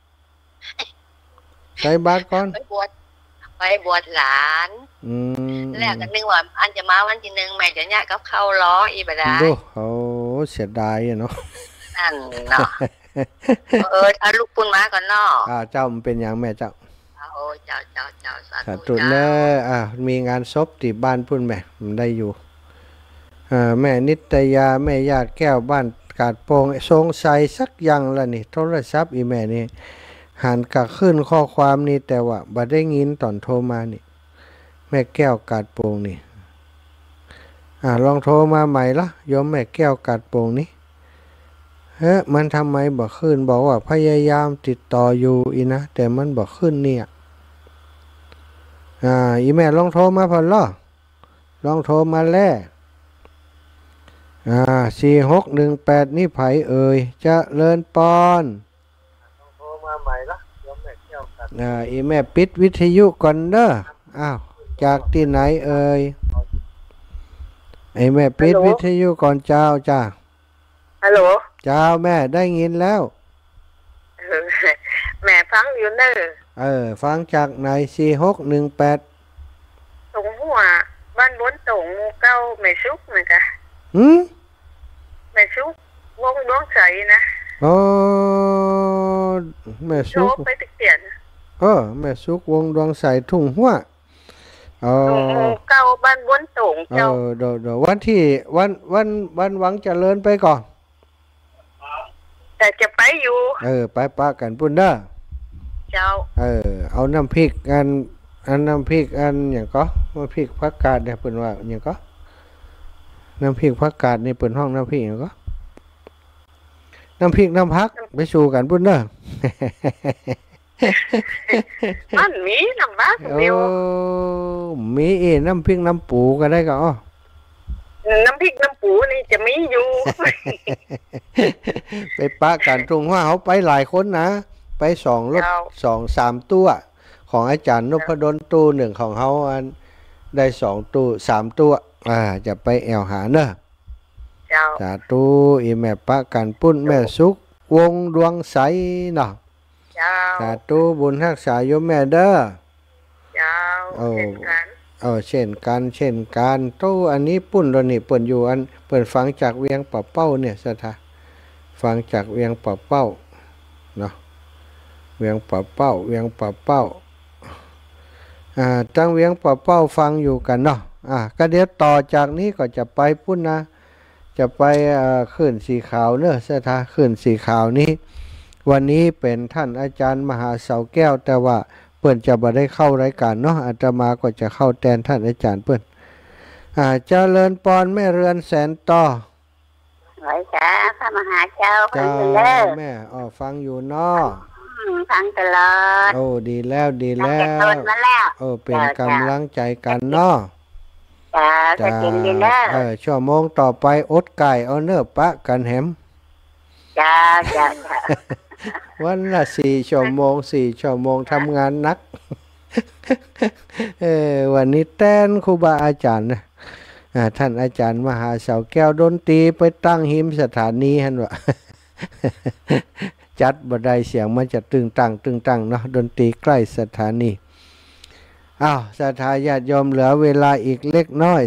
Speaker 1: ใส่บาตรก่อน
Speaker 3: ไปบวชหลาน แล้วก็นึกว่าอันจะมาวันที่1แม่จะเนี่ยกับเข้าล้ออีบดา
Speaker 1: ดูเขาเสียดายเนาะ
Speaker 3: นั่นเนาะเอาลูกปุ่นมาก่อนเนาะ
Speaker 1: เจ้ามันเป็นอย่างแม่เจ้า
Speaker 3: โอ้เจ้าสา
Speaker 1: สา
Speaker 3: ธุ
Speaker 1: ธุเนอะมีงานศพที่บ้านพุ่นแม่มันได้อยู่แม่นิตยาแม่ญาติแก้วบ้านกาดโปงสงสัยสักอย่างละนี่โทรศัพท์อีแม่นี่หันกะขึ้นข้อความนี่แต่ว่าบ่ได้ยินตอนโทรมานี่แม่แก้วกาดโปงนี่ลองโทรมาใหม่ละโยมแม่แก้วกาดโปงนี่มันทำไมบ่ขึ้นบอกว่าพยายามติดต่ออยู่อีนะแต่มันบ่ขึ้นเนี่ยอีแม่ลองโทรมาพอล่ะลองโทรมาแล้ว4618นี่ไผเอ่ยเจริญปอนโทรมาใหม่ละโยมแม่แก้วกันอีแม่ปิดวิทยุก่อนเด้อจากที่ไหนเอ่ยไอ้แม่ปิดวิทยุก่อนเจ้าจ้า
Speaker 2: ฮัลโหล
Speaker 1: เจ้าแม่ได้ยินแล้ว
Speaker 2: แม่ฟังอยู่เนอะ
Speaker 1: ฟังจากไหน4618
Speaker 2: ตรงหัวบ้านบนตรงเก้าแม่ซุกเหมือนกันแม่ซุกวงดวงใสนะ
Speaker 1: แม่ซุก
Speaker 2: ไปตึกเตียน
Speaker 1: แม่ซุกวงดวงใสทุ่งหัว
Speaker 2: ตรงเก้าบ้านบนตรงเจ้า
Speaker 1: เดี๋ยววันที่วันหวังเจริญไปก่อน
Speaker 2: แต่จะไปอยู่
Speaker 1: ไปปะกันปุ่นเด้อ
Speaker 2: เจ้า
Speaker 1: เอาน้ำพริกน้ำพริกอย่างก็น้ำพริกผักกาดเนี่ยเปิ่นว่าอย่างก็น้ำพริกผักกาดนี่เปิ่นห้องน้ำพริกอย่างก็น้ำพริกน้ำพักไปสู่กันปุ่นเด้อ
Speaker 2: มันมีน้ำพักเดียว
Speaker 1: มีน้ำพริกน้ำปูก็ได้ก็
Speaker 2: น้ำพริกน้ำปูนี่จะมีอยู่
Speaker 1: ไปปะกันตรงว่าเขาไปหลายคนนะไป2 รถ 2-3 ตัวของอาจารย์นพดลตู้1ของเขาได้2 ตู้ 3 ตัวจะไปแอวหาเนอะสาธุอีแม่ปะกันปุ้นแม่สุกวงดวงใสเนาะสาธุบุญรักษาโยมแม่เด้อเช่นกันตู้อันนี้ปุ้นตัวนี้เปิ่นอยู่เปิ่นฟังจากเวียงป่าเป้าเนี่ยสถาฟังจากเวียงป่าเป้าเนาะเวียงป่าเป้าตั้งเวียงป่าเป้าฟังอยู่กันเนาะก็เดี๋ยวต่อจากนี้ก็จะไปปุ้นนะจะไปขึ้นสีขาวเนอะสถาขึ้นสีขาวนี้วันนี้เป็นท่านอาจารย์มหาเสาแก้วแต่ว่าเปิ้นจะบ่ได้เข้ารายการเนาะอาตมาก็จะเข้าแทนท่านอาจารย์เปิ้นเจริญปอนแม่เรือนแสนต่อ
Speaker 3: ไหวจ้าพระมหาเจ้า
Speaker 1: ฟังอยู่แม่ฟังอยู่เนาะ
Speaker 3: ฟังตลอด
Speaker 1: ดีแล้วเป็นกำลังใจกันเนาะ
Speaker 3: จะกินดีแล้ว
Speaker 1: ชั่วโมงต่อไปอดไก่เอาเนื้อปะกันแหม
Speaker 3: จ้า
Speaker 1: วันละ4 ชั่วโมงทำงานนักวันนี้แต้นครูบาอาจารย์นะท่านอาจารย์มหาเสาแก้วดนตรีไปตั้งหิมสถานีหั่นว่าจัดบันไดเสียงมันจะตึงตังเนาะดนตรีใกล้สถานีศรัทธาญาติโยมเหลือเวลาอีกเล็กน้อย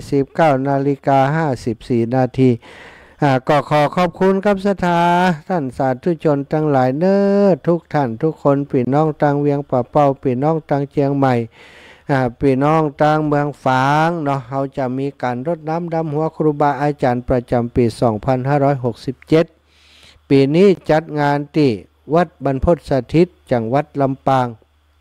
Speaker 1: 19:54 ก็ขอขอบคุณครับศรัทธาท่านสาธุชนทั้งหลายทุกท่านทุกคนพี่น้องต่างเวียงป่าเป้าพี่น้องต่างเชียงใหม่พี่น้องต่างเมืองฝางเนาะเขาจะมีการรดน้ำดำหัวครูบาอาจารย์ประจำปี 2567 ปีนี้จัดงานที่วัดบรรพตสถิตจังหวัดลำปาง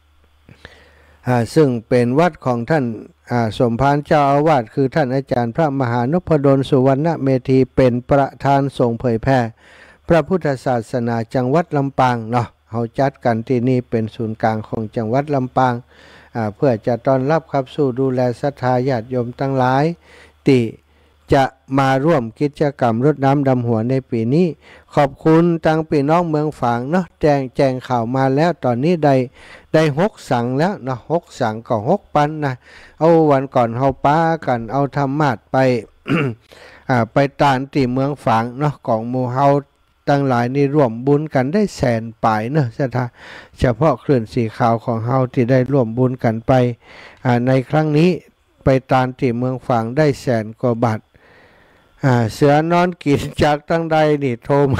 Speaker 1: ซึ่งเป็นวัดของท่านสมภารเจ้าอาวาสคือท่านอาจารย์พระมหานพดลสุวรรณเมธีเป็นประธานทรงเผยแพร่พระพุทธศาสนาจังหวัดลำปางเนาะเขาจัดกันที่นี่เป็นศูนย์กลางของจังหวัดลำปางเพื่อจะต้อนรับขับสู่ดูแลศรัทธาญาติโยมทั้งหลายที่จะมาร่วมกิจกรรมรดน้ำดำหัวในปีนี้ขอบคุณตังพี่น้องเมืองฝางเนาะแจ้งข่าวมาแล้วตอนนี้ได้6 สั่งแล้วเนาะ6 สั่งก็6 ปันนะเอาวันก่อนเฮาป้ากันเอาธรรมาสไป ไปตานที่เมืองฝางเนาะของหมู่เฮาตั้งหลายนี่ร่วมบุญกันได้แสนปลายเนาะเฉพาะคลื่นสีขาวของเฮาที่ได้ร่วมบุญกันไปในครั้งนี้ไปตานที่เมืองฝางได้แสนกว่าบาทเสือนอนกินจากตั้งใดนี่โทรมา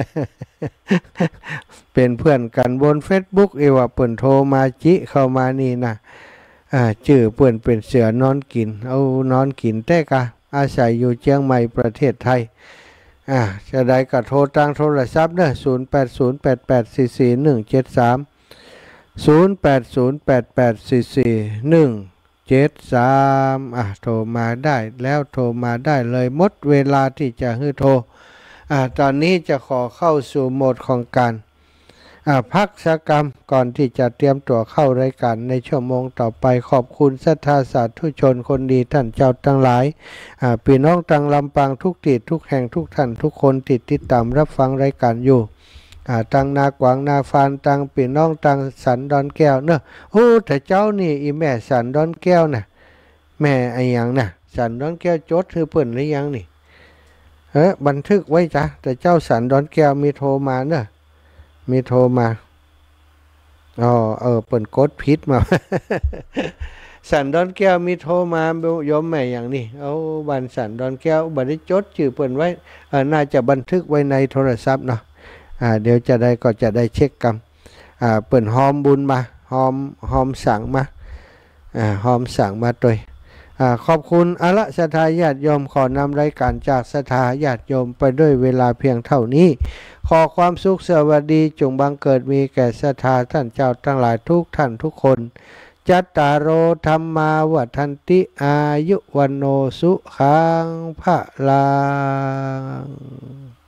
Speaker 1: เป็นเพื่อนกันบน Facebook เอว่าเปิ่นโทรมาจิเข้ามานี่นะชื่อเปิ่นเป็นเสือนอนกินเอานอนกินแต่กะอาศัยอยู่เชียงใหม่ประเทศไทยจะได้ก็โทรทางโทรศัพท์เด้อ0808441733โทรมาได้แล้วโทรมาได้เลยหมดเวลาที่จะให้โทรตอนนี้จะขอเข้าสู่โหมดของการพักสักกรรมก่อนที่จะเตรียมตัวเข้ารายการในชั่วโมงต่อไปขอบคุณศรัทธาสาธุชนคนดีท่านเจ้าทั้งหลายพี่น้องตังลำปางทุกที่ทุกแห่งทุกท่านทุกคนติดตามรับฟังรายการอยู่ตังนากวางนาฟานตังพี่น้องตังสันดอนแก้วเนอะโอ้แต่เจ้านี่อีแม่สันดอนแก้วน่ะแม่ไอ้ยังน่ะสันดอนแก้วจดคือเปิ่นหรือยังนี่บันทึกไว้จ้ะแต่เจ้าสันดอนแก้วมีโทรมาเนอะมีโทรมาเปิ่นกดพิษมา สันดอนแก้วมีโทรมายมแม่อย่างนี้เอาบันสันดอนแก้วบันได้จดชื่อเปิ่นไว้น่าจะบันทึกไว้ในโทรศัพท์เนาะเดี๋ยวจะได้เช็คกันเปิ่นหอมบุญมาหอมสั่งมาหอมสั่งมาตัวขอบคุณอละศรัทธาญาติโยมขอนำรายการจากศรัทธาญาติโยมไปด้วยเวลาเพียงเท่านี้ขอความสุขสวัสดีจงบังเกิดมีแก่ศรัทธาท่านเจ้าทั้งหลายทุกท่านทุกคนจัตตารโอธรรมาวัฏันติอายุวันโนสุขังภะลัง